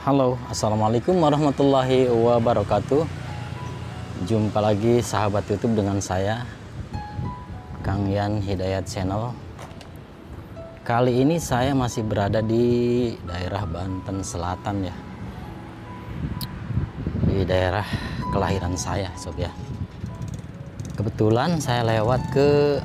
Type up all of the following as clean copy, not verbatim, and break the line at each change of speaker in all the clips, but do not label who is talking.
Halo, assalamualaikum warahmatullahi wabarakatuh. Jumpa lagi sahabat YouTube dengan saya, Kang Yan Hidayat Channel. Kali ini saya masih berada di daerah Banten Selatan ya, di daerah kelahiran saya, sob ya. Kebetulan saya lewat ke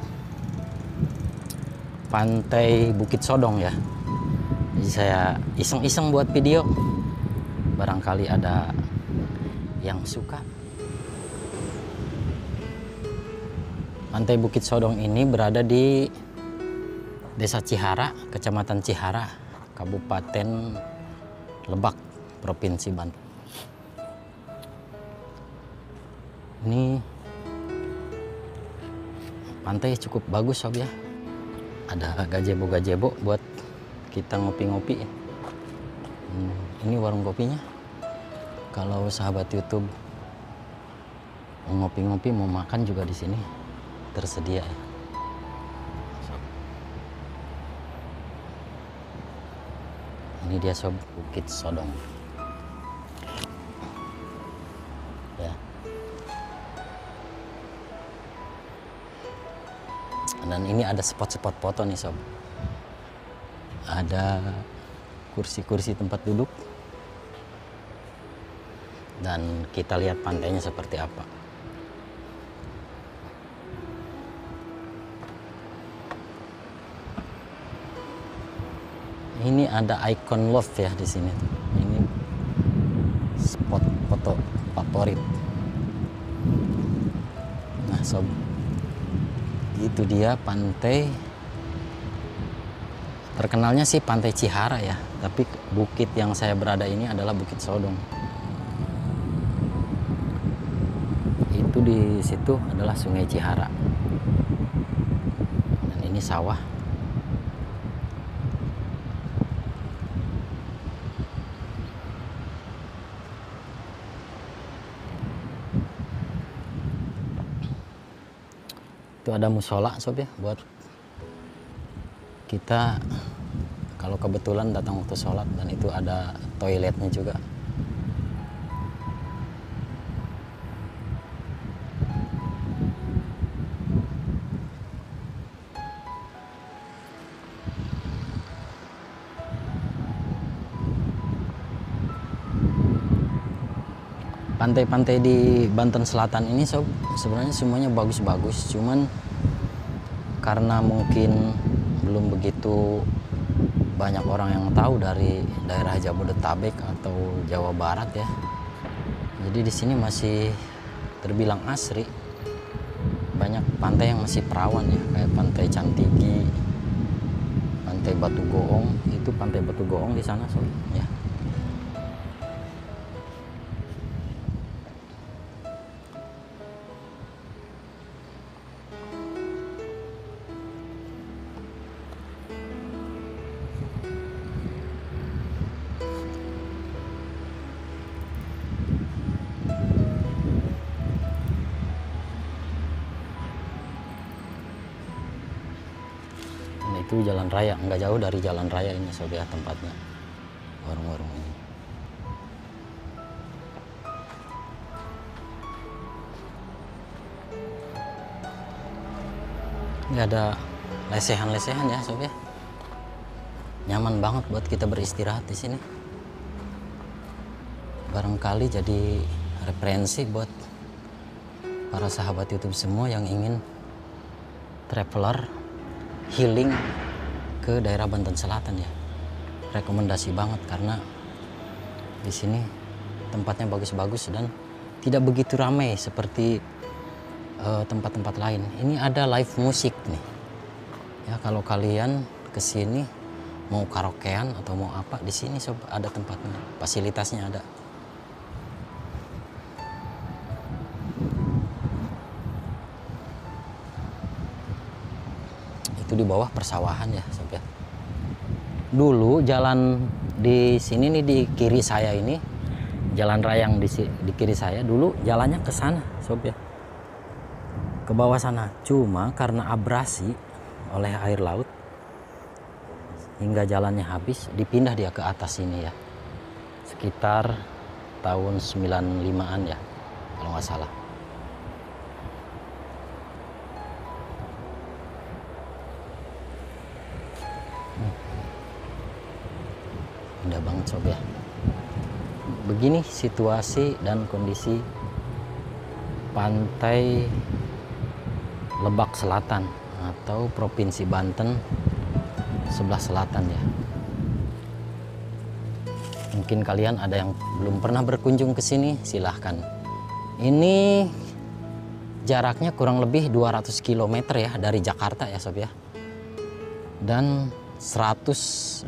Pantai Bukit Sodong ya. Jadi saya iseng-iseng buat video. Barangkali ada yang suka. Pantai Bukit Sodong ini berada di Desa Cihara, Kecamatan Cihara, Kabupaten Lebak, Provinsi Banten. Ini pantai cukup bagus sob ya. Ada gazebo-gazebo buat kita ngopi-ngopi. Ini warung kopinya. Kalau sahabat YouTube mau ngopi-ngopi, mau makan juga di sini tersedia ya. Ini dia sob, Bukit Sodong. Ya. Dan ini ada spot-spot foto nih sob. Ada kursi-kursi tempat duduk. Dan kita lihat pantainya seperti apa. Ini ada icon love ya di sini. Ini spot foto favorit. Nah sob, itu dia pantai. Terkenalnya sih Pantai Cihara ya, tapi bukit yang saya berada ini adalah Bukit Sodong. Itu di situ adalah Sungai Cihara. Dan ini sawah. Itu ada musola sob ya, buat kita kalau kebetulan datang waktu sholat, dan itu ada toiletnya juga. Pantai-pantai di Banten Selatan ini sob, sebenarnya semuanya bagus-bagus, cuman karena mungkin belum begitu banyak orang yang tahu dari daerah Jabodetabek atau Jawa Barat ya. Jadi di sini masih terbilang asri. Banyak pantai yang masih perawan ya, kayak Pantai Cantigi, Pantai Batu Goong. Itu Pantai Batu Goong di sana sob ya. Itu jalan raya, nggak jauh dari jalan raya ini sob ya tempatnya, warung-warung ini. Ini ada lesehan-lesehan ya sob ya, nyaman banget buat kita beristirahat di sini. Barangkali jadi referensi buat para sahabat YouTube semua yang ingin traveler healing ke daerah Banten Selatan ya. Rekomendasi banget karena di sini tempatnya bagus-bagus dan tidak begitu ramai seperti tempat-tempat lain. Ini ada live musik nih. Ya kalau kalian ke sini mau karaokean atau mau apa, di sini sob ada tempatnya, fasilitasnya ada. Itu di bawah persawahan ya sob ya. Dulu jalan di sini nih, di kiri saya ini, jalan raya yang di kiri saya dulu jalannya ke sana sob ya, ke bawah sana. Cuma karena abrasi oleh air laut hingga jalannya habis, dipindah dia ke atas sini ya. sekitar tahun 95-an ya kalau nggak salah. Indah banget sob ya. Begini situasi dan kondisi pantai Lebak Selatan atau Provinsi Banten sebelah selatan ya. Mungkin kalian ada yang belum pernah berkunjung ke sini, silahkan. Ini jaraknya kurang lebih 200 km ya dari Jakarta ya sob ya. Dan 180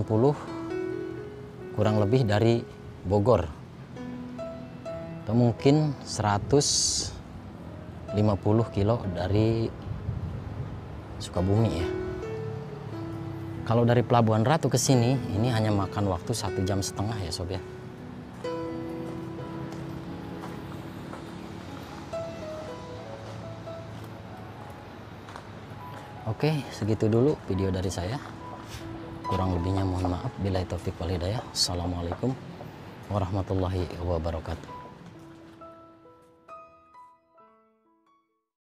kurang lebih dari Bogor. Atau mungkin 150 kilo dari Sukabumi ya. Kalau dari Pelabuhan Ratu ke sini, ini hanya makan waktu 1,5 jam ya sob ya. Oke, segitu dulu video dari saya. Kurang lebihnya mohon maaf. Billahi taufik wal hidayah. Assalamualaikum warahmatullahi wabarakatuh.